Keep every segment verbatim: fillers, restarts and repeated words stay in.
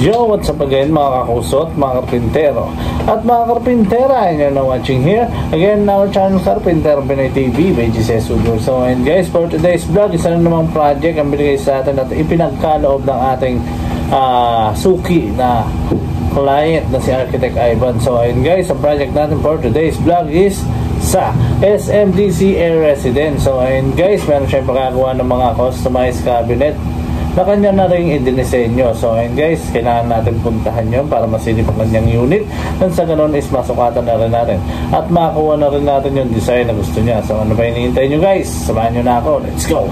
Yo, what's up again mga kakusot, mga karpintero at mga karpintera, and you're now watching here again our channel Carpenter Pinoy T V by G C Studio. So and guys, for today's vlog, isa na namang project ang binigay sa atin at ipinagkaloob ng ating uh, suki na client na si Architect Ivan. So and guys, ang project natin for today's vlog is sa S M D C Air Residence. So and guys, meron siyang pagkagawa ng mga customized cabinet na kanya na rin idinisenyo. So and guys, kailangan natin puntahan yun para masilip ang kanyang unit, nang sa ganun is masukatan na rin natin at makakuha na rin natin yung design na gusto niya. So ano ba hinihintay nyo guys? Samahan nyo na ako, let's go!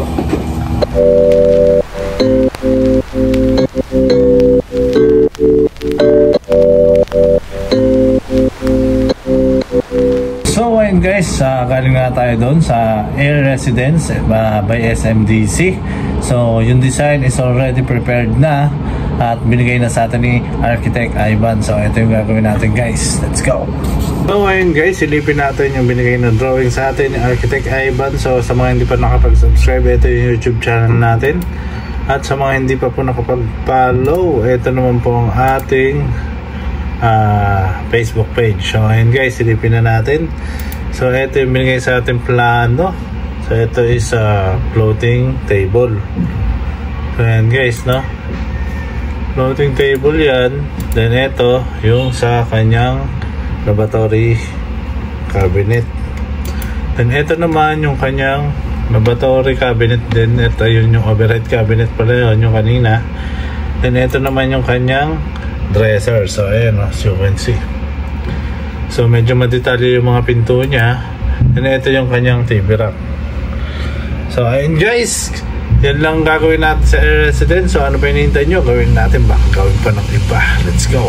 So ayun guys, uh, galing nga tayo doon sa Air Residence uh, by S M D C. So yung design is already prepared na at binigay na sa atin ni Architect Ivan. So ito yung gagawin natin guys, let's go! So ayun guys, silipin natin yung binigay na drawing sa atin ni Architect Ivan. So sa mga hindi pa nakapag-subscribe, ito yung YouTube channel natin. At sa mga hindi pa po nakapag-follow, ito naman po ang ating uh, Facebook page. So ayun guys, silipin na natin. So ito yung binigay sa ating plano. So ito is a uh, floating table. So yan guys, no, floating table yan. Then ito yung sa kanyang lavatory cabinet. Then ito naman yung kanyang lavatory cabinet. Then ito yun yung overhead cabinet pala yun, yung kanina. Then ito naman yung kanyang dresser. So ayan, no, as you can see. So medyo madetalye yung mga pinto niya. Then ito yung kanyang T V rack. So ayun guys, yan lang gagawin natin sa Air Residence. So ano pa hinihintay nyo? Gawin natin, baka gawin pa ng iba. Let's go!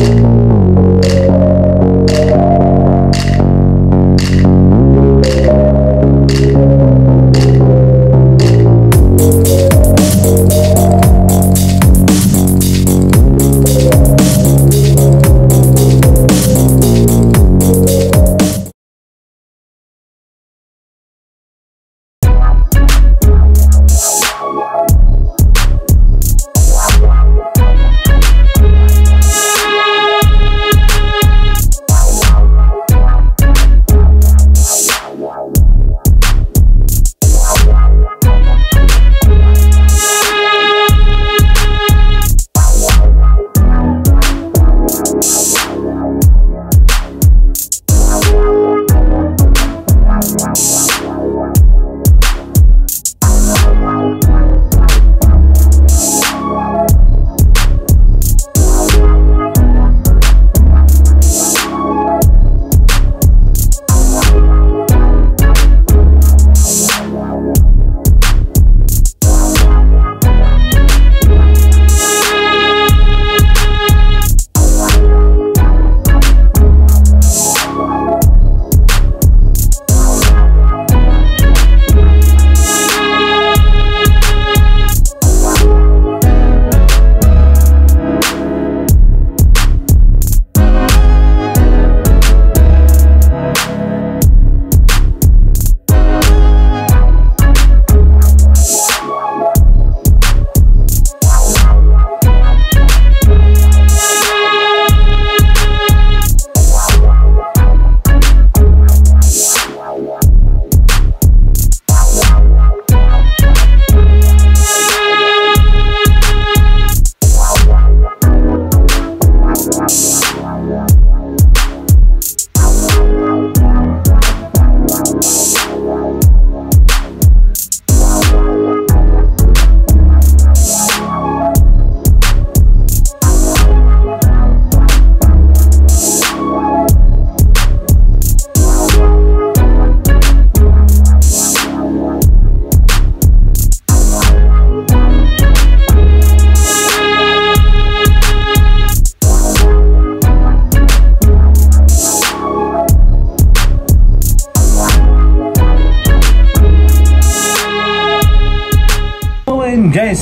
Yeah.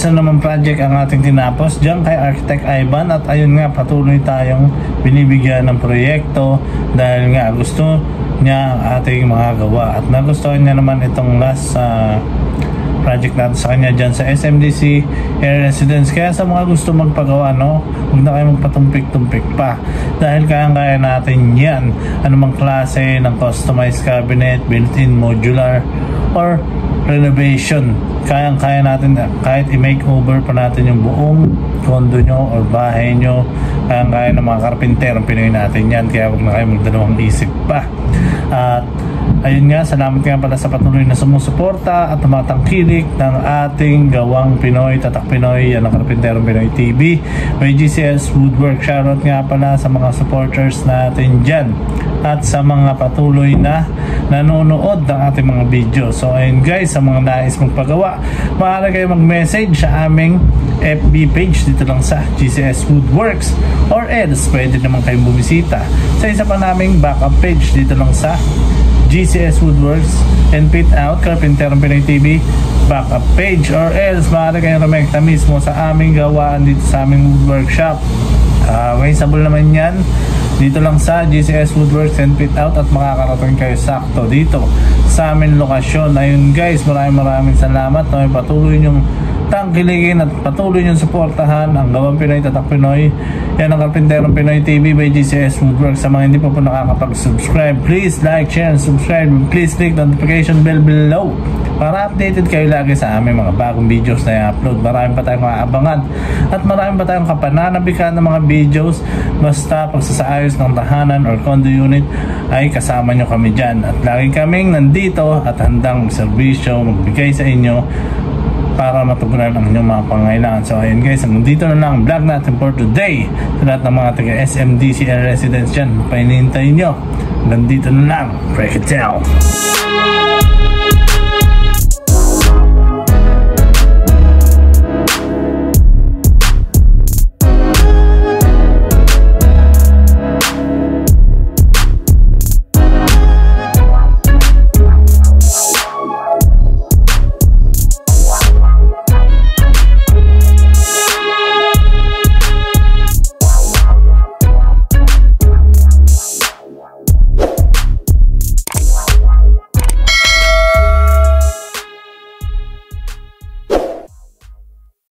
isa naman project ang ating tinapos dyan kay Architect Ivan, at ayun nga, patuloy tayong binibigyan ng proyekto dahil nga gusto niya ang ating mga gawa at nagustuhan niya naman itong last uh, project natin sa kanya dyan sa S M D C Air Residence. Kaya sa mga gusto magpagawa, no, huwag na kayo magpatumpik-tumpik pa dahil kaya-kaya natin yan. Anumang klase ng customized cabinet, built-in modular or renovation, kayang-kaya natin, kahit i-makeover pa natin yung buong condo nyo or bahay nyo, kayang-kaya ng mga karpintero Pinoy natin yan. Kaya huwag na kayo magdalawang isip pa. At ayun nga, salamat nga pala sa patuloy na sumusuporta at tumatangkilik ng ating gawang Pinoy, Tatak Pinoy, yan ang Karpinterong Pinoy T V may G C S Woodwork. Shoutout nga pala sa mga supporters natin dyan at sa mga patuloy na nanonood ng ating mga video. So ayun guys, sa mga nais magpagawa, maaari kayo mag-message sa aming F B page dito lang sa G C S Woodworks, or else pwede naman kayong bumisita sa isa pa naming backup page dito lang sa G C S Woodworks and Fit Out Karpinterong Pinoy T V backup page, or else maaari kayong rumekta mismo sa aming gawaan dito sa aming workshop. Uh, may sabol naman yan dito lang sa G C S Woodworks and Fit Out at makakarating kayo sakto dito sa aming lokasyon. Ayun guys, maraming maraming salamat. No? Patuloy nyong tangkiligin at patuloy nyong suportahan ang gawang Pinoy, Tatak Pinoy. Yan ang Karpinterong Pinoy T V by G C S Woodworks. Sa mga hindi pa po nakakapag-subscribe, please like, share, and subscribe. Please click the notification bell below para updated kayo lagi sa aming mga bagong videos na i-upload. Marami pa tayong maabangan at marami pa tayong kapananabikan ng mga videos. Basta pagsasaayos ng tahanan or condo unit ay kasama nyo kami dyan, at lagi kaming nandito at handang serbisyo magbigay sa inyo para matugunan ang inyong mga pangailangan. So ayun guys, hanggang dito na lang ang vlog natin for today. Sa lahat ng mga taga S M D C Air Residence dyan, painintay nyo. Hanggang dito na lang. Break it down.